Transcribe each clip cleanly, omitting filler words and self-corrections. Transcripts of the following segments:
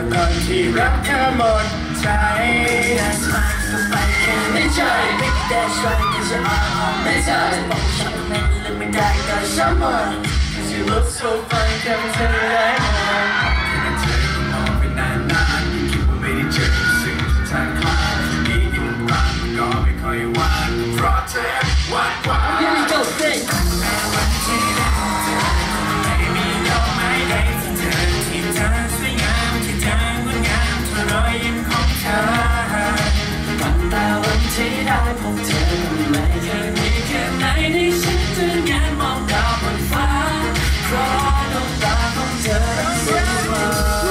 ก่อนที่รักเธอหมดใจ That's fine ก็ไปแค่ในใจ Baby that's right 'cause you're on my side จะบอกฉันไม่ลืมไม่ได้ก็ช่างมัน 'Cause you look so fine แค่เธอได้มองแค่เธอก็มองไปนานๆคิดว่าไม่ได้เจอสิ่งที่ทางคลายนี่ยิ่งรักก็ไม่ค่อยว่างเพราะเธอหวานกว่า Here we go sing แม้วันที่ได้พบเธอไม่มีดอกไม้ใดที่เธอที่เธอสวยงามที่เธองดงามเท่ารอยยิ้มของเธอตั้งแต่วันที่ได้พบเธอไม่เคยมีแค่ไหนที่ฉันจะแงนมองดาวบนฟ้าเพราะดวงตาของเธอสวยกว่า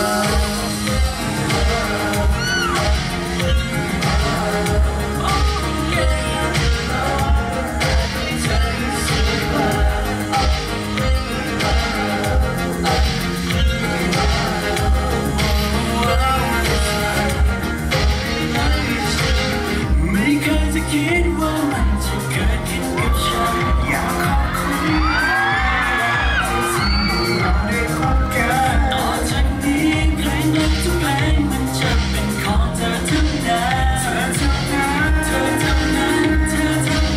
คิดว่ามันจะเกิดขึ้นกับฉันอยากขอบคุณที่สิ่งที่เราได้พบกันต่อจากนี้เพลงรักทุกเพลงมันจะเป็นของเธอทั้งนั้นเธอทั้งนั้นเธอทั้งนั้นเธอทั้ง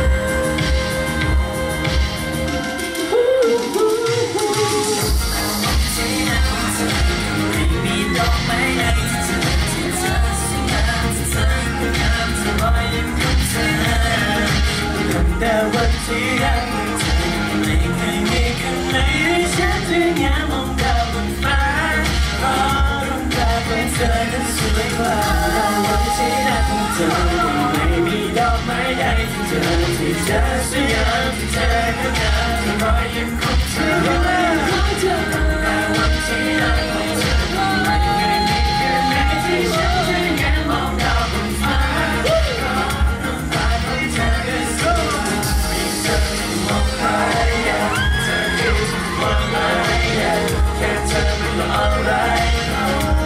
นั้นไม่มีดอกไม้ใดที่เธอสวยงามที่เธองามเธอรอยยิ้มตั้งแต่วันที่ได้พบเธอไม่เคยมีคำไหนให้ฉันจะแงนมองดาวบนฟ้าเพราะดวงตาของเธอนั้นสวยกว่าวันที่ได้พบเธอไม่มีดอกไม้ใดที่เธอสวยงามที่เธองดงามที่รอยยิ้มของเธอตั้งแต่วันที่ได้พบเธอไม่เคยมีคำไหนที่ฉันจะแงนมองดาวบนฟ้าแค่เธอเป็น alright